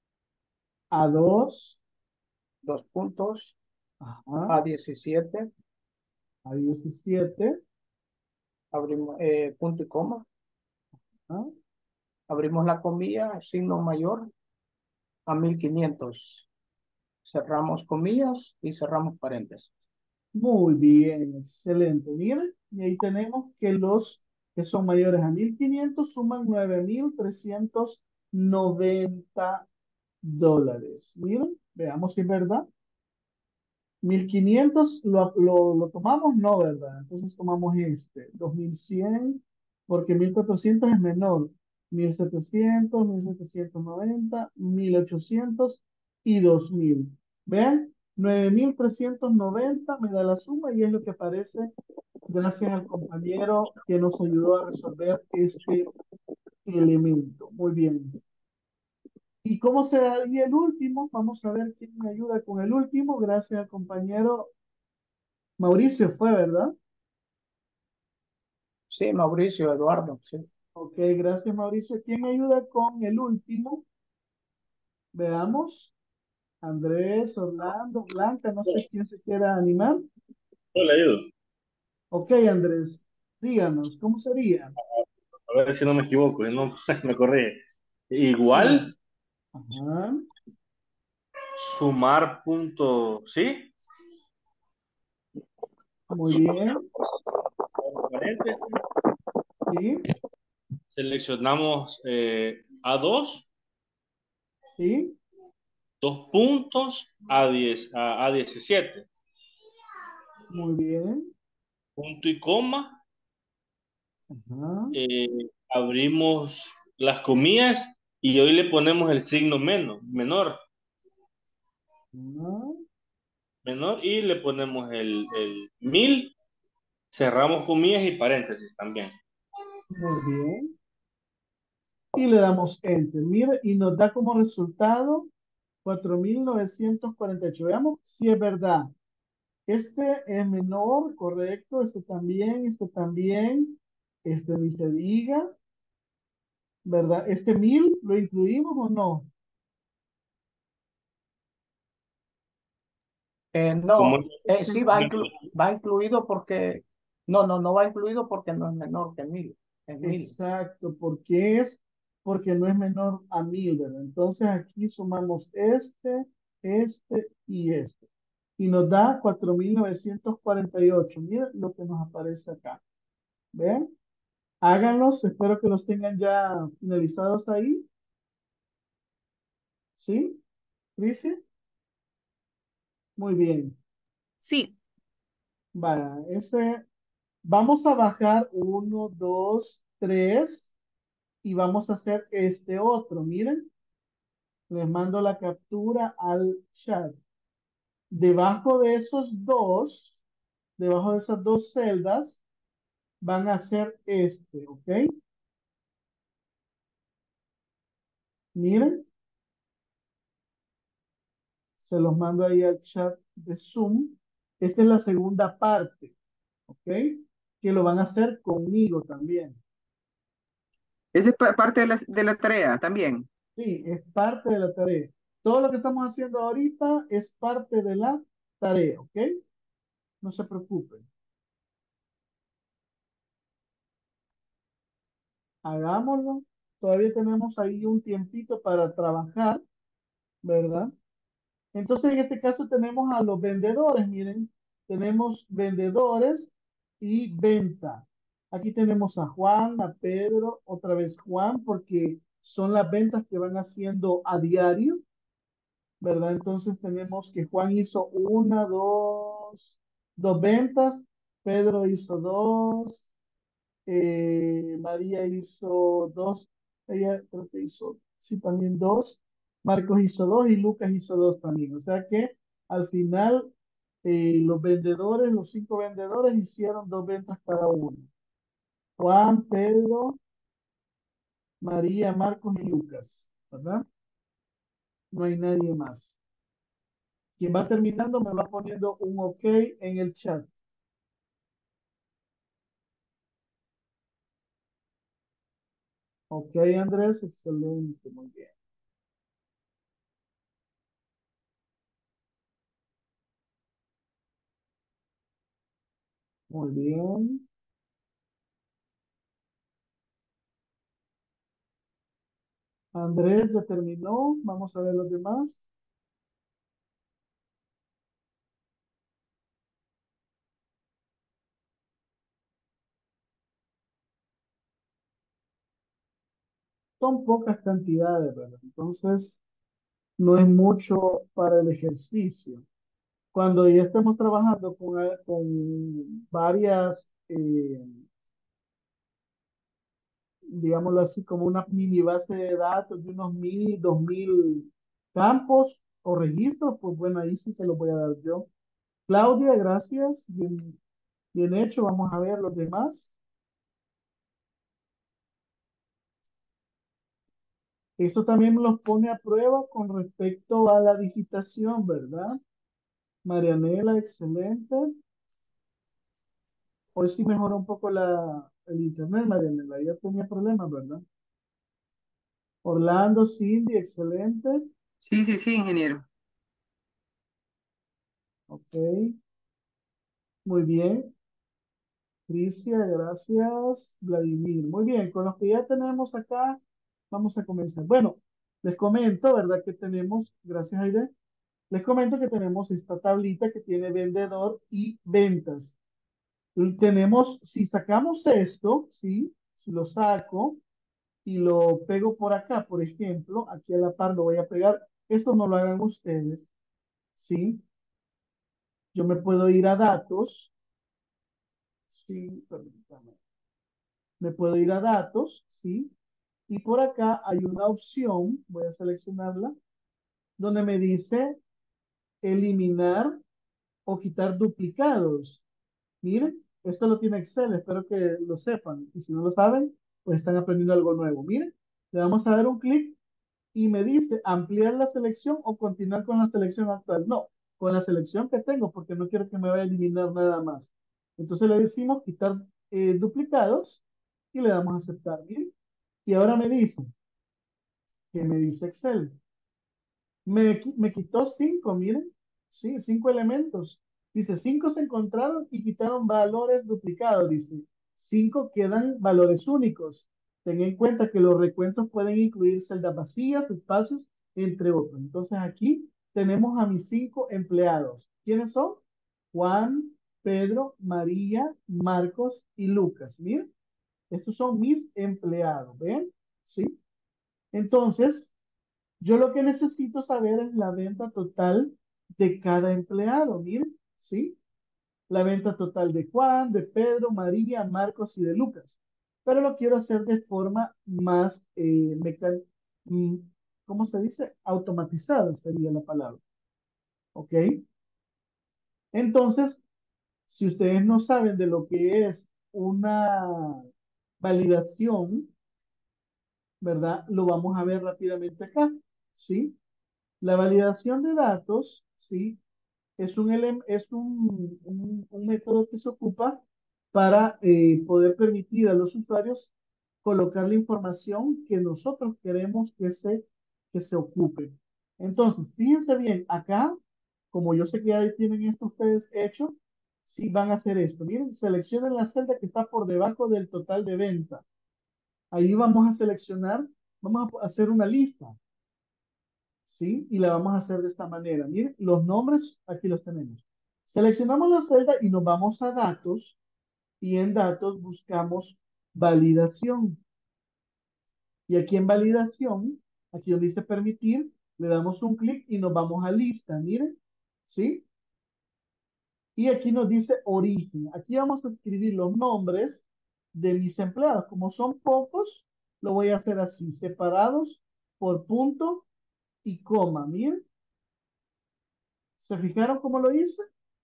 A2, 2 puntos. ajá. A17, A17, abrimos punto y coma. ajá. Abrimos la comilla, signo mayor a 1500. Cerramos comillas y cerramos paréntesis. Muy bien, excelente. Miren, y ahí tenemos que los que son mayores a 1500 suman $9,390. Miren, veamos si es verdad. 1500 lo tomamos, no, ¿verdad? Entonces tomamos este, 2100, porque 1400 es menor. 1700, 1790, 1800 y 2000. Vean, 9390 me da la suma y es lo que aparece gracias al compañero que nos ayudó a resolver este elemento. Muy bien. ¿Y cómo se daría el último? Vamos a ver quién me ayuda con el último. Gracias al compañero Mauricio fue, ¿verdad? Sí, Mauricio, Eduardo, sí. Ok, gracias Mauricio. ¿Quién me ayuda con el último? Veamos. Andrés, Orlando, Blanca, no sé quién se quiera animar. Yo le ayudo. Ok, Andrés, díganos, ¿cómo sería? A ver si no me equivoco, y no me corrige. Sí. Igual, Ajá, sumar punto, ¿sí? muy bien. Paréntesis. Sí, Seleccionamos A2, sí, 2 puntos, A17, muy bien. punto y coma. Ajá, Abrimos las comillas y hoy le ponemos el signo ajá, menor, y le ponemos el 1000, cerramos comillas y paréntesis también. muy bien. Y le damos Enter. Mire, y nos da como resultado 4948. Veamos si es verdad. Este es menor, correcto. Este también. Este ni se diga, ¿verdad? Este 1000, ¿lo incluimos o no? Como No, Este sí no. va incluido porque, no va incluido porque no es menor que 1000, es 1000. Exacto, porque no es menor a 1000, ¿verdad? Entonces aquí sumamos este y este. Y nos da 4948. Miren lo que nos aparece acá. ¿Ven? Háganlos, espero que los tengan ya finalizados ahí. ¿Sí? ¿Dice? Muy bien. Sí, Vaya, vamos a bajar uno, dos, tres y vamos a hacer este otro. Miren, les mando la captura al chat. Debajo de debajo de esas dos celdas, van a hacer este, ¿ok? Miren, se los mando ahí al chat de Zoom. Esta es la segunda parte, ¿ok? Que lo van a hacer conmigo también. Esa es parte de la tarea también. Sí, es parte de la tarea. Todo lo que estamos haciendo ahorita es parte de la tarea, ¿ok? No se preocupen. Hagámoslo. Todavía tenemos ahí un tiempito para trabajar, ¿verdad? Entonces, en este caso tenemos a los vendedores, miren, tenemos vendedores y venta. Aquí tenemos a Juan, a Pedro, otra vez Juan, porque son las ventas que van haciendo a diario, ¿verdad? Entonces tenemos que Juan hizo dos ventas, Pedro hizo dos, María hizo dos, ella creo que hizo, sí, también dos. Marcos hizo dos y Lucas hizo dos también. O sea que al final los vendedores, los 5 vendedores hicieron 2 ventas cada uno. Juan, Pedro, María, Marcos y Lucas, ¿verdad? No hay nadie más. Quien va terminando me va poniendo un OK en el chat. OK, Andrés, excelente, muy bien. Muy bien. Andrés ya terminó. Vamos a ver los demás. Son pocas cantidades, ¿verdad? Entonces, no es mucho para el ejercicio. Cuando ya estemos trabajando con varias, digámoslo así, como una mini base de datos de unos 1000, 2000 campos o registros, pues bueno, ahí sí se los voy a dar yo. Claudia, gracias. Bien, bien hecho. Vamos a ver los demás. Esto también los pone a prueba con respecto a la digitación, ¿verdad? Marianela, excelente. Hoy sí mejoró un poco el internet, Marianela. Ya tenía problemas, ¿verdad? Orlando, Cindy, excelente. Sí, sí, sí, ingeniero. Ok, muy bien. Cristian, gracias. Vladimir, muy bien. Con los que ya tenemos acá, vamos a comenzar. Bueno, les comento, ¿verdad? Que tenemos, gracias, Aide. Les comento que tenemos esta tablita que tiene vendedor y ventas. Y tenemos, si sacamos esto, ¿sí? Si lo saco y lo pego por acá, por ejemplo, aquí a la par lo voy a pegar. Esto no lo hagan ustedes, ¿sí? Yo me puedo ir a datos, ¿sí? Permítame. Me puedo ir a datos, ¿sí? Y por acá hay una opción, voy a seleccionarla, donde me dice eliminar o quitar duplicados. Miren, esto lo tiene Excel, espero que lo sepan. Y si no lo saben, pues están aprendiendo algo nuevo. Miren, le vamos a dar un clic y me dice ampliar la selección o continuar con la selección actual. No, con la selección que tengo, porque no quiero que me vaya a eliminar nada más. Entonces le decimos quitar duplicados y le damos a aceptar. Miren, y ahora me dice, que me dice Excel. Me quitó 5, miren, sí, 5 elementos. Dice, 5 se encontraron y quitaron valores duplicados. Dice, 5 quedan valores únicos. Ten en cuenta que los recuentos pueden incluir celdas vacías, espacios, entre otros. Entonces aquí tenemos a mis 5 empleados. ¿Quiénes son? Juan, Pedro, María, Marcos y Lucas. Miren, estos son mis empleados. ¿Ven? ¿Sí? Entonces, yo lo que necesito saber es la venta total de cada empleado, miren, ¿sí? La venta total de Juan, de Pedro, María, Marcos y de Lucas. Pero lo quiero hacer de forma más, mm, ¿cómo se dice? Automatizada sería la palabra, ¿ok? Entonces, si ustedes no saben de lo que es una validación, ¿verdad? Lo vamos a ver rápidamente acá, ¿sí? La validación de datos, ¿sí? Es un método que se ocupa para poder permitir a los usuarios colocar la información que nosotros queremos que se ocupe. Entonces, fíjense bien, acá, como yo sé que ya tienen esto ustedes hecho, sí van a hacer esto. Miren, seleccionen la celda que está por debajo del total de venta. Ahí vamos a seleccionar, vamos a hacer una lista. ¿Sí? Y la vamos a hacer de esta manera. Miren, los nombres aquí los tenemos. Seleccionamos la celda y nos vamos a datos y en datos buscamos validación. Y aquí en validación, aquí donde dice permitir, le damos un clic y nos vamos a lista, miren, ¿sí? Y aquí nos dice origen. Aquí vamos a escribir los nombres de mis empleados. Como son pocos, lo voy a hacer así, separados por punto y coma. Miren, ¿se fijaron cómo lo hice?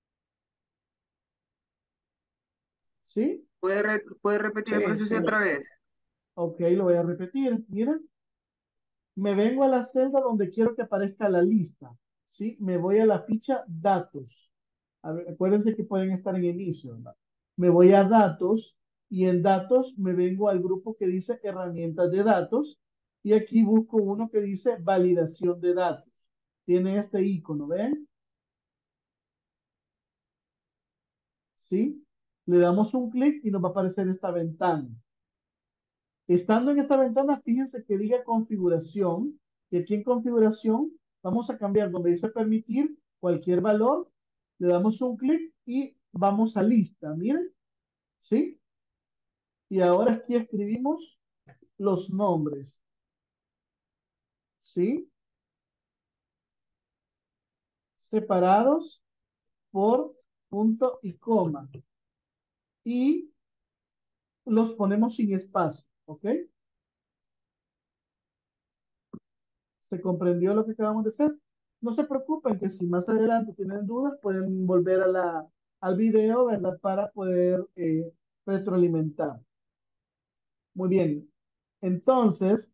¿Sí? ¿Puede repetir el Sí, proceso sí. otra vez? Ok, lo voy a repetir. Miren, me vengo a la celda donde quiero que aparezca la lista. ¿Sí? Me voy a la ficha datos. A ver, acuérdense que pueden estar en inicio, ¿verdad? Me voy a datos y en datos me vengo al grupo que dice herramientas de datos y aquí busco uno que dice validación de datos. Tiene este icono, ¿ven? ¿Sí? Le damos un clic y nos va a aparecer esta ventana. Estando en esta ventana, fíjense que diga configuración y aquí en configuración vamos a cambiar donde dice permitir cualquier valor, le damos un clic y vamos a lista, miren, ¿sí? Y ahora aquí escribimos los nombres, ¿sí? Separados por punto y coma. Y los ponemos sin espacio, ¿ok? ¿Se comprendió lo que acabamos de hacer? No se preocupen que si más adelante tienen dudas, pueden volver al video, ¿verdad? Para poder retroalimentar. Muy bien. Entonces,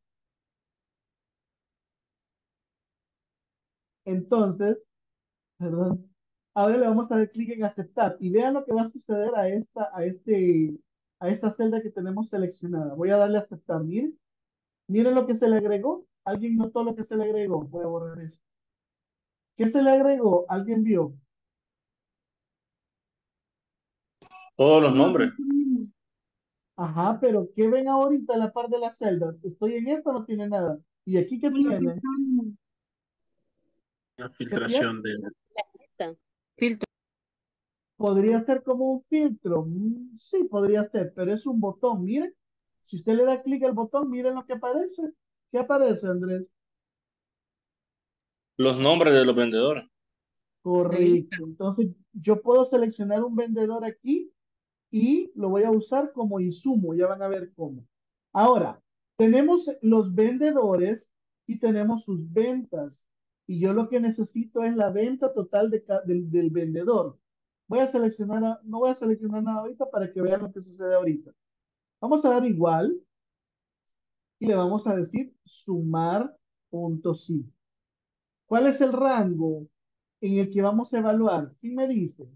entonces, perdón. Ahora le vamos a dar clic en aceptar y vean lo que va a suceder a esta celda que tenemos seleccionada. Voy a darle a aceptar. Miren, miren lo que se le agregó. ¿Alguien notó lo que se le agregó? Voy a borrar eso. ¿Qué se le agregó? ¿Alguien vio? Todos los No, nombres. Ajá, pero ¿qué ven ahorita a la par de la celda? Estoy en esto, no tiene nada. ¿Y aquí qué una tiene? pestaña. La ¿Qué tiene? filtración de... Filtro. Podría ser como un filtro. Sí, podría ser, pero es un botón. Miren, si usted le da clic al botón, miren lo que aparece. ¿Qué aparece, Andrés? Los nombres de los vendedores. La lista. Correcto. Entonces, yo puedo seleccionar un vendedor aquí y lo voy a usar como insumo. Ya van a ver cómo. Ahora, tenemos los vendedores y tenemos sus ventas. Y yo lo que necesito es la venta total del vendedor. Voy a seleccionar, no voy a seleccionar nada ahorita para que vean lo que sucede ahorita. Vamos a dar igual y le vamos a decir sumar punto sí. ¿Cuál es el rango en el que vamos a evaluar? ¿Quién me dice?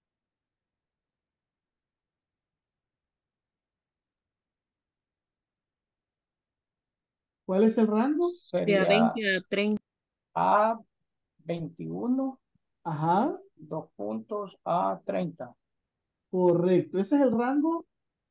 ¿Cuál es el rango? De a Sería 20 a 30. a 21, Ajá, 2 puntos a 30. correcto. Ese es el rango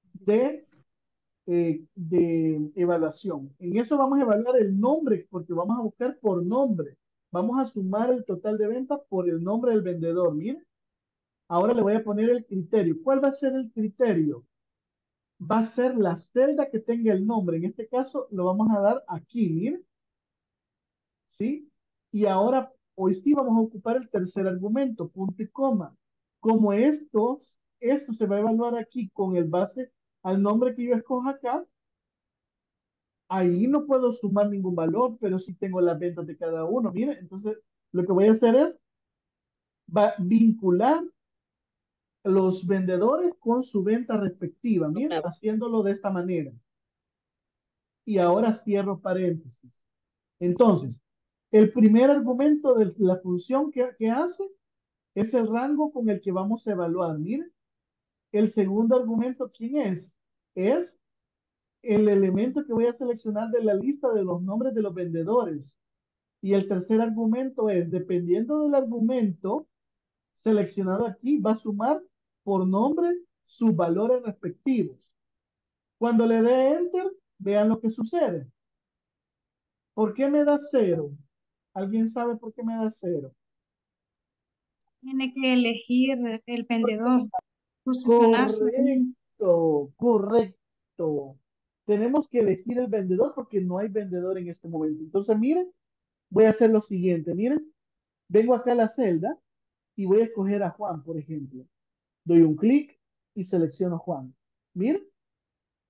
de evaluación. En eso vamos a evaluar el nombre, porque vamos a buscar por nombre. Vamos a sumar el total de ventas por el nombre del vendedor. Mire, ahora le voy a poner el criterio. ¿Cuál va a ser el criterio? Va a ser la celda que tenga el nombre. En este caso lo vamos a dar aquí, mire, ¿sí? Y ahora, hoy sí vamos a ocupar el tercer argumento, punto y coma. Como esto se va a evaluar aquí con el base al nombre que yo escoja acá, ahí no puedo sumar ningún valor, pero sí tengo las ventas de cada uno. Mire, entonces lo que voy a hacer es vincular los vendedores con su venta respectiva. Mire, haciéndolo de esta manera. Y ahora cierro paréntesis. Entonces, el primer argumento de la función que hace es el rango con el que vamos a evaluar. Mire, el segundo argumento, ¿quién es? Es el elemento que voy a seleccionar de la lista de los nombres de los vendedores. Y el tercer argumento es, dependiendo del argumento seleccionado aquí, va a sumar por nombre sus valores respectivos. Cuando le dé Enter, vean lo que sucede. ¿Por qué me da 0? ¿Alguien sabe por qué me da 0? Tiene que elegir el vendedor, posicionarse bien. Correcto, correcto. Tenemos que elegir el vendedor porque no hay vendedor en este momento. Entonces, miren, voy a hacer lo siguiente. Miren, vengo acá a la celda y voy a escoger a Juan, por ejemplo. Doy un clic y selecciono a Juan. Miren,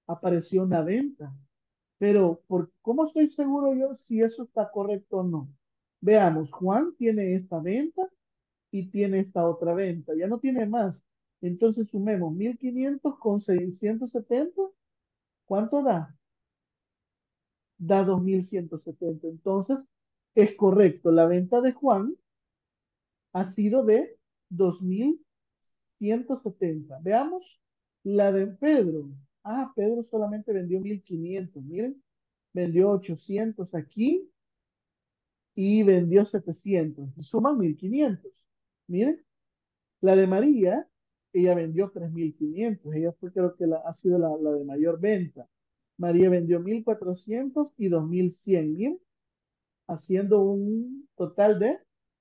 apareció una venta. Pero, ¿cómo estoy seguro yo si eso está correcto o no? Veamos, Juan tiene esta venta y tiene esta otra venta. Ya no tiene más. Entonces sumemos 1500 con 670. ¿Cuánto da? Da 2170. Entonces, es correcto. La venta de Juan ha sido de 2170. Veamos la de Pedro. Ah, Pedro solamente vendió 1500. Miren, vendió 800 aquí y vendió 700. Suman 1500. Miren, la de María, ella vendió 3500. Ella fue, creo que ha sido la de mayor venta. María vendió 1400 y 2100. Miren, haciendo un total de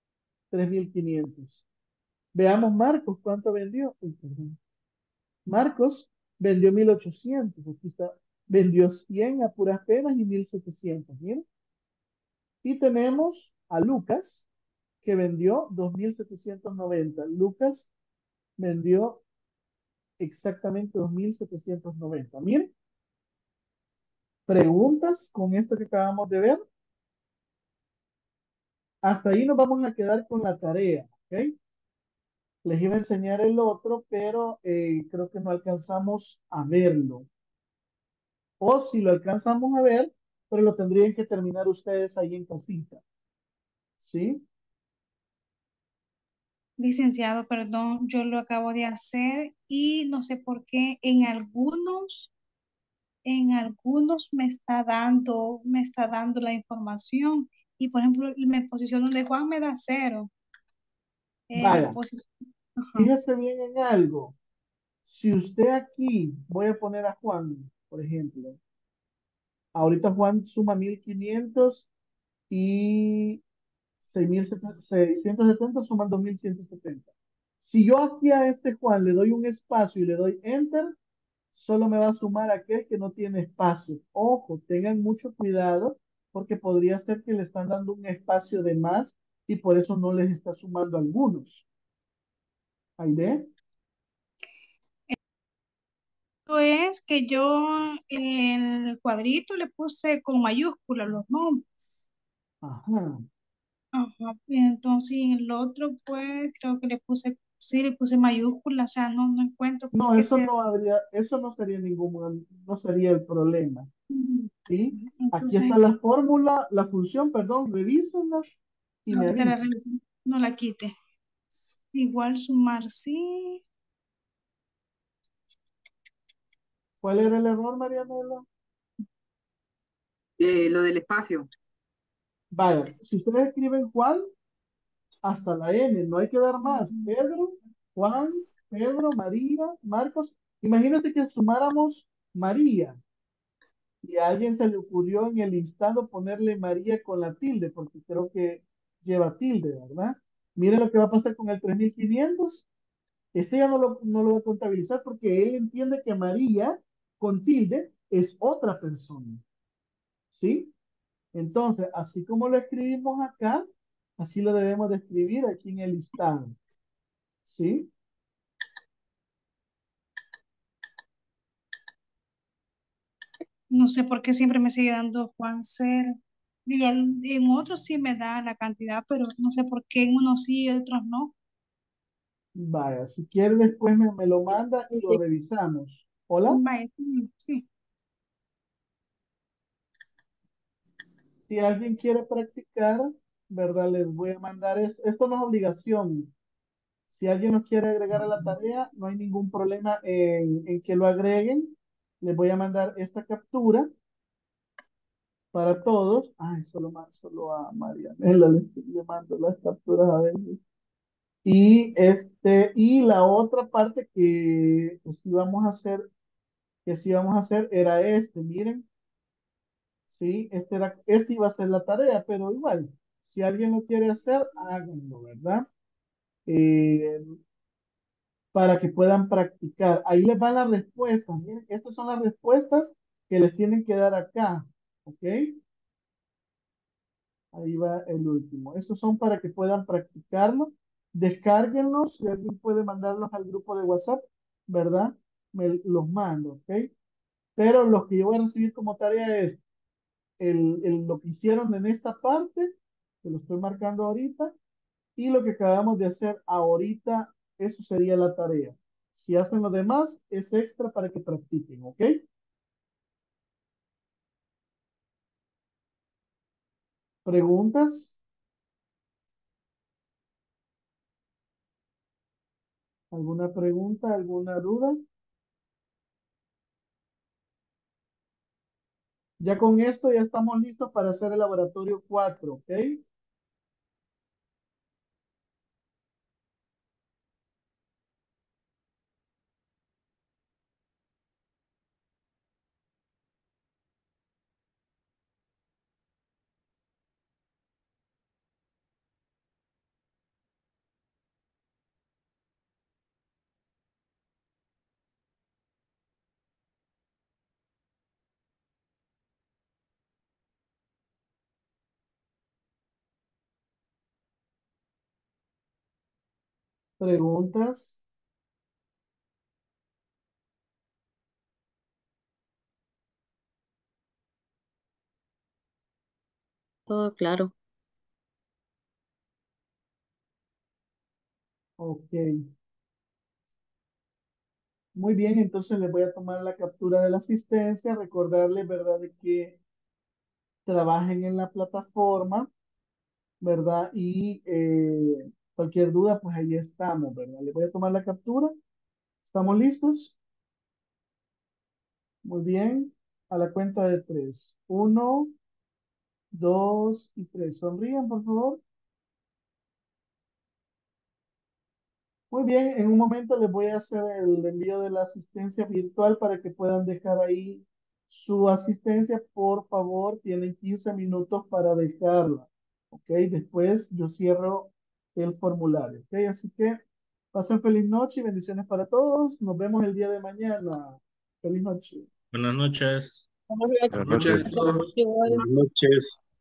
3500. Veamos Marcos, ¿cuánto vendió? Uy, perdón. Marcos vendió 1800. Aquí está. Vendió 100 a puras penas y 1700. Miren. Y tenemos a Lucas, que vendió 2790. Lucas vendió exactamente 2790. Miren, preguntas con esto que acabamos de ver. Hasta ahí nos vamos a quedar con la tarea, ¿ok? Les iba a enseñar el otro, pero creo que no alcanzamos a verlo. O si lo alcanzamos a ver, pero lo tendrían que terminar ustedes ahí en casita. ¿Sí? Licenciado, perdón, yo lo acabo de hacer y no sé por qué en algunos me está dando la información. Y por ejemplo, mi posición donde Juan me da 0. La Vaya, posición. Ajá. fíjese bien en algo. Si usted aquí, voy a poner a Juan, por ejemplo. Ahorita Juan suma 1500 y 670 suman 2170. Si yo aquí a este Juan le doy un espacio y le doy enter, solo me va a sumar aquel que no tiene espacio. Ojo, tengan mucho cuidado porque podría ser que le están dando un espacio de más y por eso no les está sumando algunos. ¿Ahí ves? Esto es que yo en el cuadrito le puse con mayúsculas los nombres. Ajá. Ajá. Y entonces en el otro, pues creo que sí, le puse mayúsculas, o sea, no encuentro por No, qué eso sea. no habría, eso no sería no sería el problema. Ujú. ¿Sí? Aquí Entonces, está la fórmula, la función, perdón, revísenla y me ahorita la avisan. reviso, no la quite. Igual sumar, sí. ¿Cuál era el error, Marianela? Lo del espacio. Vaya, si ustedes escriben Juan, hasta la N, no hay que dar más. Pedro, Juan, Pedro, María, Marcos. Imagínate que sumáramos María y a alguien se le ocurrió en el instante ponerle María con la tilde, porque creo que lleva tilde, ¿verdad? Miren lo que va a pasar con el 3500. Este ya no lo va a contabilizar porque él entiende que María con tilde es otra persona. ¿Sí? Entonces, así como lo escribimos acá, así lo debemos de escribir aquí en el listado. ¿Sí? No sé por qué siempre me sigue dando Juan 0. Y en otros sí me da la cantidad, pero no sé por qué en unos sí y otros no. Vaya, si quiere después me lo manda y lo revisamos. ¿Hola? Vaya, sí, sí. Si alguien quiere practicar, ¿verdad? Les voy a mandar esto. Esto no es obligación. Si alguien nos quiere agregar a la tarea, no hay ningún problema en que lo agreguen. Les voy a mandar esta captura para todos. Ay, solo a Marianela le mando las capturas a veces. Y la otra parte que sí vamos a hacer, era miren, sí, este iba a ser la tarea, pero igual, si alguien lo quiere hacer, háganlo, ¿verdad? Eh, para que puedan practicar. Ahí les van las respuestas. Miren, estas son las respuestas que les tienen que dar acá, ¿ok? Ahí va el último. Esos son para que puedan practicarlo. Descárguenlos. Si alguien puede mandarlos al grupo de WhatsApp, ¿verdad? Me los mando, ¿ok? Pero lo que yo voy a recibir como tarea es lo que hicieron en esta parte, que lo estoy marcando ahorita, y lo que acabamos de hacer ahorita, eso sería la tarea. Si hacen lo demás, es extra para que practiquen, ¿ok? ¿Preguntas? ¿Alguna pregunta? ¿Alguna duda? Ya con esto ya estamos listos para hacer el laboratorio 4, ¿ok? ¿Preguntas? Todo claro. Ok. Muy bien, entonces les voy a tomar la captura de la asistencia, recordarles, ¿verdad?, de que trabajen en la plataforma, ¿verdad? Y cualquier duda, pues ahí estamos, ¿verdad? Les voy a tomar la captura. ¿Estamos listos? Muy bien. A la cuenta de tres. Uno, dos y tres. Sonrían, por favor. Muy bien, en un momento les voy a hacer el envío de la asistencia virtual para que puedan dejar ahí su asistencia. Por favor, tienen 15 minutos para dejarla. ¿Ok? Después yo cierro el formulario. ¿Ok? Así que pasen feliz noche y bendiciones para todos. Nos vemos el día de mañana. Feliz noche. Buenas noches. Buenas Buenas noches. noches a todos. Igual. Buenas noches.